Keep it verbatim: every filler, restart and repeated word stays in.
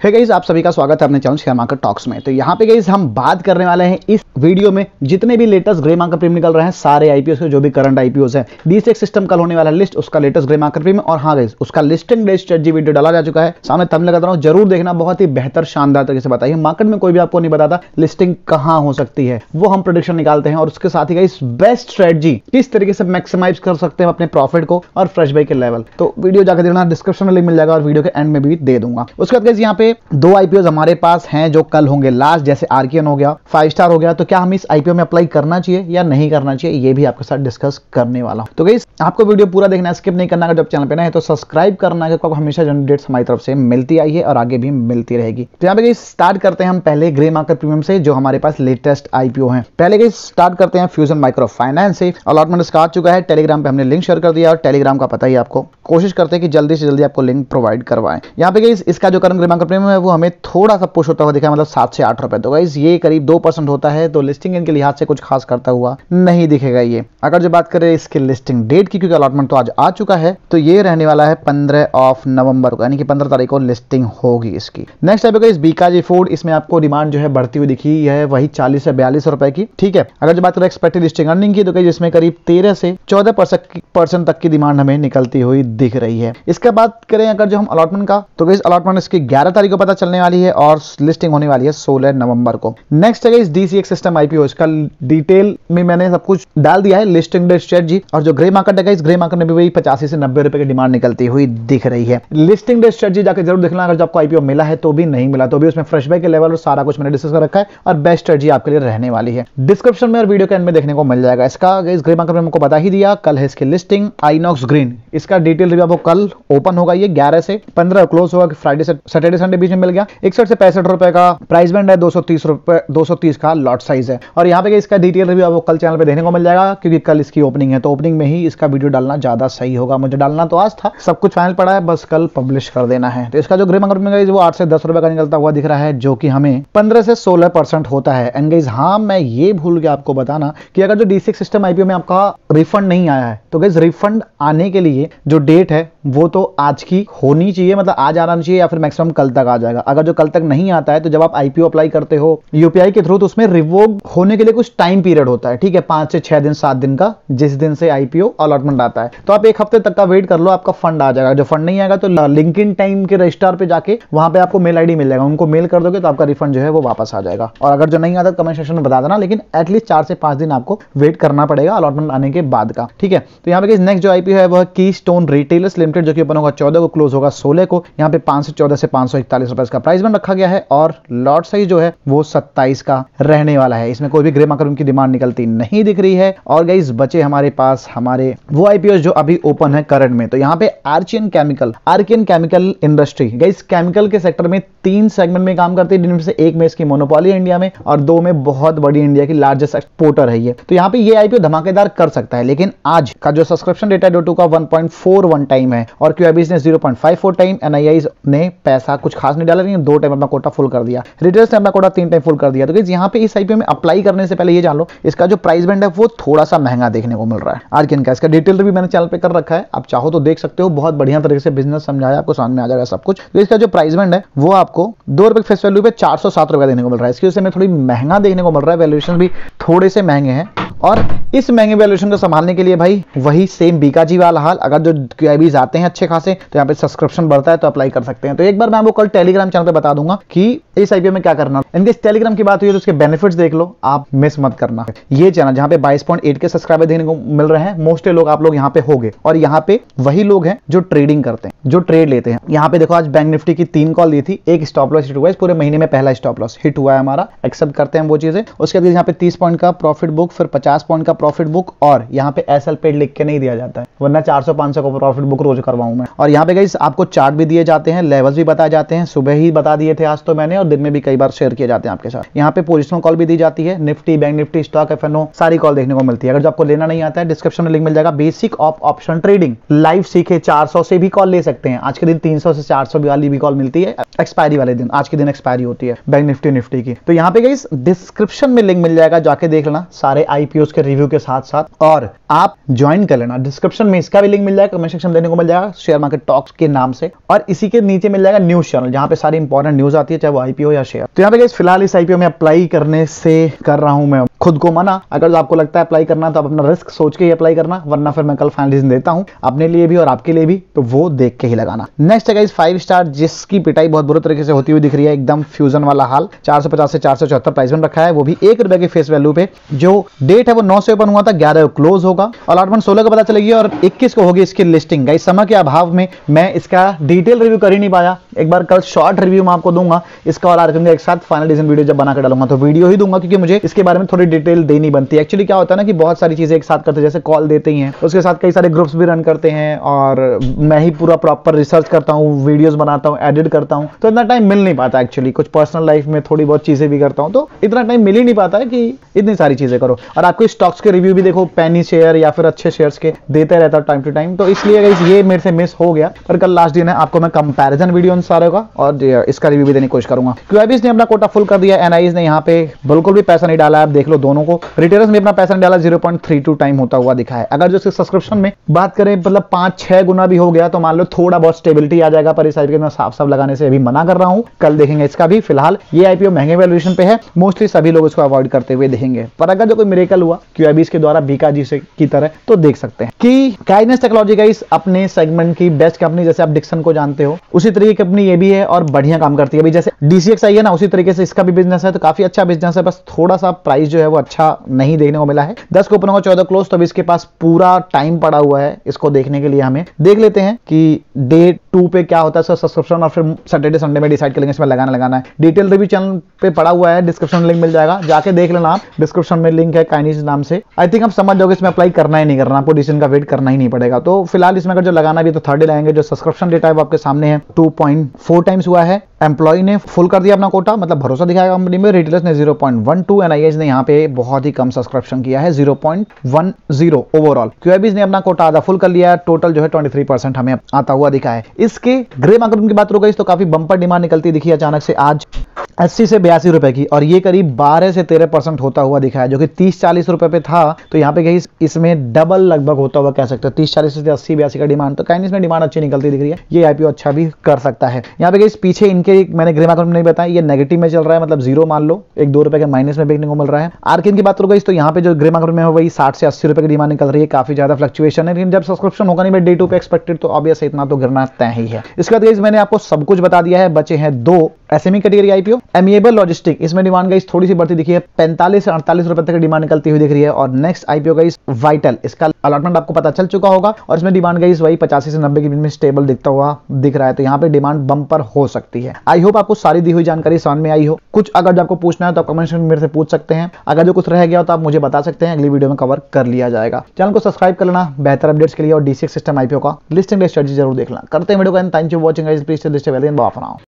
Hey guys, आप सभी का स्वागत है अपने चैनल शेयर मार्केट टॉक्स में। तो यहाँ पे गाइस हम बात करने वाले हैं इस वीडियो में जितने भी लेटेस्ट ग्रे मार्केट प्रीमियम निकल रहे हैं, सारे आईपीओ के जो भी करंट आईपीओस है, डीसीएक्स सिस्टम कल होने वाला लिस्ट, उसका लेटेस्ट ग्रे मार्केट प्रीमियम। और हाँ गाइस, उसका लिस्टिंग डेट स्ट्रेटजी वीडियो डाला जा चुका है, सामने थंबनेल लगा रहा हूं, जरूर देखना। बहुत ही बेहतर शानदार तरीके से बताइए, मार्केट में कोई भी आपको नहीं बताता लिस्टिंग कहां हो सकती है, वो हम प्रेडिक्शन निकालते हैं। और उसके साथ ही गाइस बेस्ट स्ट्रेटजी किस तरीके से मैक्सिमाइज कर सकते हैं अपने प्रॉफिट को और फ्रेश बाई के लेवल। तो वीडियो जाकर देखना, डिस्क्रिप्शन में लिंक मिल जाएगा और वीडियो के एंड में भी दे दूंगा। उसके बाद गाइस यहाँ पे दो आईपीओ हमारे पास हैं जो कल होंगे लास्ट, जैसे आर्कियन हो गया, फाइव स्टार हो गया। तो क्या हम इस आईपीओ में अप्लाई करना चाहिए या नहीं करना चाहिए, ये भी आपके साथ डिस्कस करने वाला हूं। तो गाइस आपको वीडियो पूरा देखना है, स्किप नहीं करना। अगर जब चैनल पे नए हैं तो सब्सक्राइब करना है, आपको हमेशा जो अपडेट्स हमारी तरफ से मिलती आई है और आगे भी मिलती रहेगी। तो यहाँ पे गाइस स्टार्ट करते हैं हम पहले ग्रे मार्केट प्रीमियम से, जो हमारे पास लेटेस्ट आईपीओ है। पहले गाइस स्टार्ट करते हैं फ्यूजन माइक्रो फाइनेंस से। अलॉटमेंट स्टार्ट आ चुका है, टेलीग्राम पे हमने लिंक शेयर कर दिया और टेलीग्राम का पता ही आपको, कोशिश करते हैं कि जल्दी से जल्दी आपको लिंक प्रोवाइड करवाएं। यहाँ पे गाइस इसका जो करंट ग्रे मार्केट प्रीमियम है वो हमें थोड़ा सा पुश होता हुआ दिखा, मतलब सात से आठ रुपए। तो गाइस ये करीब दो परसेंट होता है, तो लिस्टिंग इनके लिहाज से कुछ खास करता हुआ नहीं दिखेगा ये। अगर जो बात करें इसकी लिस्टिंग डेट की, क्योंकि अलॉटमेंट तो आज आ चुका है, तो ये रहने वाला है पंद्रह ऑफ नवंबर को, यानी कि पंद्रह तारीख को लिस्टिंग होगी इसकी। नेक्स्ट है इस बीकाजी फूड, इसमें आपको डिमांड जो है बढ़ती हुई दिखी है, वही चालीस से बयालीस रुपए की। ठीक है, अगर जो बात करें एक्सपेक्टेड लिस्टिंग अर्निंग की, तो गाइस इसमें करीब तेरह से चौदह परसेंट तक की डिमांड हमें निकलती हुई दिख रही है। इसके बात करें अगर जो हम अलॉटमेंट का, तो गाइस अलॉटमेंट इसकी ग्यारह तारीख को पता चलने वाली है और लिस्टिंग होने वाली है सोलह नवंबर को। नेक्स्ट है इस डीसीएक्स सिस्टम आईपीओ, इसका डिटेल में मैंने सब कुछ डाल दिया है, लिस्टिंग डेट स्ट्रेटजी। और जो ग्रे मार्केट है इस ग्रे मार्केट में भी वही पचासी से नब्बे रुपए की डिमांड निकलती हुई दिख रही है। लिस्टिंग डेट स्ट्रेटजी जाकर जरूर देखना, अगर जो आपको आईपीओ मिला है तो भी, नहीं मिला तो भी, उसमें फ्रेश बाय के लेवल और सारा कुछ मैंने डिस्कस कर रखा है और बेस्ट स्ट्रेटजी आपके लिए रहने वाली है। डिस्क्रिप्शन में और वीडियो के एंड में देखने को मिल जाएगा। इसका इस ग्रे मार्केट में हमको बता ही दिया, कल है इसकी लिस्टिंग। आइनॉक्स ग्रीन, इसका डिटेल रिव्यू आपको कल ओपन होगा, ये ग्यारह से पंद्रह क्लोज होगा, फ्राइडे से सैटरडे संडे बीच में मिल गया। इकसठ से पैंसठ रुपए का प्राइस बैंड है, दो सौ तीस रुपए दो सौ तीस का लॉट साइज है। और यहाँ पे इसका डिटेल रिव्यू आपको कल चैनल पे देखने को मिल जाएगा, क्योंकि कल इसकी ओपनिंग है, तो ओपनिंग में ही इसका वीडियो डालना ज्यादा सही होगा। मुझे डालना तो आज था, सब कुछ फाइनल पड़ा है, बस कल पब्लिश कर देना है। तो इसका जो ग्रे मार्केट में वो आठ से दस रुपए का निकलता हुआ दिख रहा है, जो कि हमें पंद्रह से सोलह परसेंट होता है। एंड गाइस हाँ, मैं ये भूल गया आपको बताना कि अगर जो डीसीएक्स सिस्टम आईपीओ में आपका रिफंड नहीं आया है, तो गाइस रिफंड आने के लिए जो डेट है वो तो आज की होनी चाहिए, मतलब आज आना चाहिए या फिर मैक्सिमम कल तक आ जाएगा। अगर जो कल तक नहीं आता है, तो जब आप आईपीओ अप्लाई करते हो यूपीआई के थ्रू, तो उसमें रिवोक होने के लिए कुछ टाइम पीरियड होता है। ठीक है, पांच से छह दिन सात दिन का, जिस दिन से आईपीओ अलॉटमेंट आता है। तो आप एक हफ्ते तक का वेट कर लो, आपका फंड आ जाएगा। जो फंड नहीं आएगा तो लिंक्डइन टाइम के रजिस्टर पे जाके वहां पे आपको मेल आईडी मिल जाएगा, उनको मेल कर दोगे तो आपका रिफंड जो है वो वापस आ जाएगा। और अगर जो नहीं आता कमेंट सेक्शन में बता देना, लेकिन एटलीस्ट चार से पांच दिन आपको वेट करना पड़ेगा अलॉटमेंट आने के बाद का। ठीक है, तो यहाँ पे नेक्स्ट जो आईपीओ है वो कीस्टोन रिटेलर्स लिमिटेड, जो कि ओपन होगा चौदह को, क्लोज होगा सोलह को। यहाँ पे पांच से चौदह से पांच सौ इकतालीस रुपए का प्राइस बन रखा गया है और लॉट साइज जो है वो सत्ताईस का रहने वाला है। इसमें कोई भी ग्रे मार्केट की डिमांड निकलती नहीं दिख रही है। और गाइस बचे हमारे पास हमारे वो आईपीओ जो अभी ओपन है करंट में। तो यहाँ पे Archean chemical, Archean chemical industry, guys chemical के सेक्टर में तीन सेगमेंट में काम करती है, जिनमें से एक में इसकी मोनोपोली है इंडिया में, और दो में बहुत बड़ी इंडिया की लार्जेस्ट एक्सपोर्टर है ये। तो यहाँ पे ये आईपीओ धमाकेदार कर सकता है, लेकिन आज का जो सब्सक्रिप्शन डेटा डो टू का one point four one time है और क्यूआईबी ने zero point five four time, NII ने पैसा कुछ खास नहीं डाला, लेकिन दो टाइम अपना कोटा फुल कर दिया, रिटेलर्स ने अपना कोटा तीन टाइम फुल कर दिया। तो गाइस यहाँ पे इस आईपीओ में अप्लाई करने से पहले ये जान लो, इसका जो प्राइस बैंड है वो थोड़ा सा महंगा देखने को मिल रहा है आर्कियन का। इसका डिटेल भी मैंने चैनल पे कर रखा है, आप चाहो तो देख सकते हो, बहुत बढ़िया तरीके से बिजनेस समझाया, आपको समझ में आ जाएगा सब कुछ। तो इसका जो प्राइस बैंड है वो आपको दो रुपए फेस वैल्यू पे चार सौ सात रुपए देने को मिल रहा है। इसकी वजह से हमें थोड़ी महंगा देखने को मिल रहा है, वैल्यूएशन भी थोड़े से महंगे हैं। और इस महंगे वैल्यूएशन को संभालने के लिए भाई वही सेम बीकाजी वाला हाल, अगर जो क्यूआईबीज आते हैं अच्छे खासे, तो यहाँ पे सब्सक्रिप्शन बढ़ता है तो अप्लाई कर सकते हैं। तो एक बार मैं आपको कल टेलीग्राम चैनल पे बता दूंगा कि इस आईपीओ में क्या करना। इनके इस टेलीग्राम की बात हुई तो उसके बेनिफिट्स देख लो, आप मिस मत करना। ये चैनल जहां पे बाईस पॉइंट आठ के सब्सक्राइबर देखने को मिल रहे हैं, मोस्टली लोग आप लोग यहाँ पे होंगे, और यहाँ पे वही लोग हैं जो ट्रेडिंग करते हैं, जो ट्रेड लेते हैं। यहाँ पे देखो आज बैंक निफ्टी की तीन कॉल दी थी, एक स्टॉप लॉस हिट हुआ, इस पूरे महीने में पहला स्टॉप लॉस हिट हुआ है हमारा, एक्सेप्ट करते हैं वो चीजें। उसके बाद यहाँ पे तीस पॉइंट का प्रॉफिट बुक, फिर पचास पॉइंट का प्रॉफिट बुक, और यहाँ पे एसएल पेड लिख के नहीं दिया जाता है, वरना चार सौ पांच सौ का प्रॉफिट बुक रोज करवाऊं मैं। और यहाँ पे गाइस आपको चार्ट भी दिए जाते हैं, लेवल्स भी बताए जाते हैं, सुबह ही बता दिए थे आज तो मैंने, और दिन में भी कई बार शेयर किए जाते हैं आपके साथ। यहाँ पे पोजिशनल कॉल भी दी जाती है, Nifty, bank Nifty, stock, FNO, सारी कॉल देखने को मिलती है। अगर जो आपको लेना नहीं आता है, डिस्क्रिप्शन में लिंक मिल जाएगा, basic of option trading live सीखे, चार सौ से भी कॉल ले सकते हैं। आज के दिन तीन सौ से चार सौ वाली भी कॉल मिलती है, एक्सपायरी वाले दिन, आज के दिन एक्सपायरी होती है बैंक निफ्टी निफ्टी की। तो यहाँ पे गाइस डिस्क्रिप्शन में लिंक मिल जाएगा, जाके देख लेना, सारे आईपीओ आईपीओस के रिव्यू के साथ साथ। और आप ज्वाइन कर लेना, डिस्क्रिप्शन में इसका भी लिंक मिल जाएगा, कमेंट सेक्शन में देने को मिल जाएगा शेयर मार्केट टॉक्स के नाम से, और इसी के नीचे मिल जाएगा न्यूज चैनल जहां पे सारी इंपॉर्टेंट न्यूज आती है, चाहे वो आईपीओ या शेयर। तो यहाँ पे गाइस फिलहाल इस आईपीओ में अप्लाई करने से कर रहा हूं मैं खुद को मना। अगर आपको लगता है अप्लाई करना तो आप अपना रिस्क सोच के ही अप्लाई करना, वरना फिर मैं कल फाइनल डिसीजन देता हूं अपने लिए भी और आपके लिए भी, तो वो देख के ही लगाना। नेक्स्ट है गाइस फाइव स्टार, जिसकी पिटाई बहुत बुरे तरीके से होती हुई दिख रही है, एकदम फ्यूजन वाला हाल। चार सौ पचास से चार सौ चौहत्तर प्राइस में रखा है, वो भी एक रुपए के फेस वैल्यू पे। जो डेट है वो नौ से ओपन हुआ था, ग्यारह को क्लोज होगा, अलॉटमेंट सोलह को पता चलेगी और इक्कीस को होगी इसकी लिस्टिंग। गाइस समय के अभाव में मैं इसका डिटेल रिव्यू कर ही नहीं पाया, एक बार कल शॉर्ट रिव्यू मैं आपको दूंगा इसका और आर एक साथ फाइनल डिसीजन वीडियो जब बना कर डालूंगा तो वीडियो ही दूंगा, क्योंकि मुझे इसके बारे में थोड़ी डिटेल देनी बनती है। एक्चुअली क्या होता है ना कि बहुत सारी चीजें एक साथ करते हैं, जैसे कॉल देते ही हैं, उसके साथ कई सारे ग्रुप्स भी रन करते हैं और मैं ही पूरा प्रॉपर रिसर्च करता हूँ, वीडियोस बनाता हूँ, एडिट करता हूँ, तो इतना टाइम मिल नहीं पाता। एक्चुअली कुछ पर्सनल लाइफ में थोड़ी बहुत चीजें भी करता हूँ, तो इतना टाइम मिल ही नहीं पाता है कि इतनी सारी चीजें करो। और आपको स्टॉक्स के रिव्यू भी देखो, पेनी शेयर या फिर अच्छे शेयर्स के देते रहता हूँ टाइम टू टाइम, तो इसलिए गाइस ये मेरे से मिस हो गया। पर कल लास्ट दिन है, आपको मैं कंपैरिजन वीडियो सारे का और इसका रिव्यू भी देने की कोशिश करूंगा। क्यूआईबीज ने अपना कोटा फुल कर दिया, एनआईज ने यहाँ पे बिल्कुल भी पैसा नहीं डाला, आप देख लो दोनों को। रिटेलर्स ने अपना पैसा नहीं डाला, zero point three two time होता हुआ दिखा है। अगर जो सब्सक्रिप्शन में बात करें मतलब पांच छह गुना भी हो गया तो मान लो थोड़ा बहुत स्टेबिलिटी आ जाएगा, पर इस आईपीओ में साफ साफ लगाने से अभी मना कर रहा हूं, कल देखेंगे इसका भी। फिलहाल ये आईपीओ महंगे वैल्यूएशन पे है, मोस्टली सभी लोग इसको अवॉइड करते हुए देखेंगे। पर अगर जो कोई मिरेकल हुआ क्यूआईबीज के द्वारा बीका जी से की तरह, तो देख सकते हैं कि काइनेस टेक्नोलॉजी का इस अपने सेगमेंट की बेस्ट कंपनी, जैसे आप डिक्सन को जानते हो उसी तरीके की कंपनी ये भी है और बढ़िया काम करती है। अभी जैसे डीसीएक्स आई है ना, उसी तरीके से इसका भी बिजनेस है, तो काफी अच्छा बिजनेस है, बस थोड़ा सा प्राइस जो है वो अच्छा नहीं देखने को मिला है। दस को ओपन होगा, चौदह क्लोज, तो अभी इसके पास पूरा टाइम पड़ा हुआ है इसको देखने के लिए। हमें देख लेते हैं कि डे टू पे क्या होता है सब्सक्रिप्शन, और फिर सैटरडे संडे में डिसाइड करेंगे इसमें लगाना लगाना है। डिटेल रिव्यू चैनल पे पड़ा हुआ है, डिस्क्रिप्शन में लिंक मिल जाएगा, जाके देख लेना आप, डिस्क्रिप्शन में लिंक है काइनेस नाम से। आई थिंक आप समझ जाओगे इसमें अप्लाई करना ही नहीं करना, आपको डिसीजन का वेट करना ही नहीं पड़ेगा। तो फिलहाल इसमें अगर जो लगाना भी तो थर्ड डे लगाएंगे। जो सब्सक्रिप्शन डेटा है वो आपके सामने है, टू पॉइंट फोर टाइम्स हुआ है। एम्प्लॉय ने फुल कर दिया अपना कोटा, मतलब भरोसा दिखाया कंपनी में। रिटेलर्स ने zero point one two, NIS ने यहाँ पे बहुत ही कम सब्सक्रिप्शन किया है, zero point one zero overall. QIBs ने अपना कोटा आधा फुल कर लिया, टोटल जो है तेईस परसेंट हमें आता हुआ दिखा है। इसके ग्रे मार्केट की बात हो गई तो काफी बंपर डिमांड निकलती दिखी अचानक से आज अस्सी से बयासी रुपए की, और ये करीब बारह से तेरह परसेंट होता हुआ दिखा है, जो कि तीस चालीस रुपए पे था। तो यहाँ पे गई इसमें डबल लगभग होता हुआ कह सकते हो, तीस चालीस से अस्सी बयासी का डिमांड। तो काइनेस में डिमांड अच्छी निकलती दिख रही है, ये आईपीओ अच्छा भी कर सकता है। यहाँ पे गई पीछे इनके मैंने ग्रे मार्केट में नहीं बताया, ये नेगेटिव में चल रहा है, मतलब जीरो मान लो, एक दो रुपए के माइनस में देखने को मिल रहा है। आर्किन की बात हो गई तो यहाँ पे जो ग्रे मार्केट में हो वही साठ से अस्सी रुपए की डिमांड निकल रही है, काफी ज्यादा फ्लक्चुएशन है। लेकिन जब सब्सक्रिप्शन होगा नहीं डे टू पे एक्सपेक्टेड, तो ऑब्वियस इतना तो गिरना तय ही है। इसके बाद मैंने आपको सब कुछ बता दिया है, बचे हैं दो SME category IPO. Amiable logistic, इसमें डिमांड गाइस थोड़ी सी बढ़ती दिखी है, पैंतालीस से अड़तालीस रुपए तक डिमांड निकलती हुई दिख रही है। और नेक्स्ट आईपीओ गाइस वाइटल, इसका अलॉटमेंट आपको पता चल चुका होगा, और इसमें डिमांड गाइस वही पचासी से नब्बे के बीच में स्टेबल दिखता हुआ दिख रहा है। तो यहाँ पे डिमांड बम्पर हो सकती है। आई होप आपको सारी दी हुई जानकारी समझ में आई हो। कुछ अगर आपको पूछना है तो कमेंट में मेरे से पूछ सकते हैं, अगर जो कुछ रह गया तो आप मुझे बता सकते हैं, अगली वीडियो में कवर कर लिया जाएगा। चैनल को सब्सक्राइब कर लेना बेहतर अपडेट्स के लिए, और डीसीएक्स सिस्टम आईपीओ का लिस्टिंग स्ट्रेटजी जरूर देखना। करते हैं वीडियो का, thank you for watching guys, please stay well and bye for now.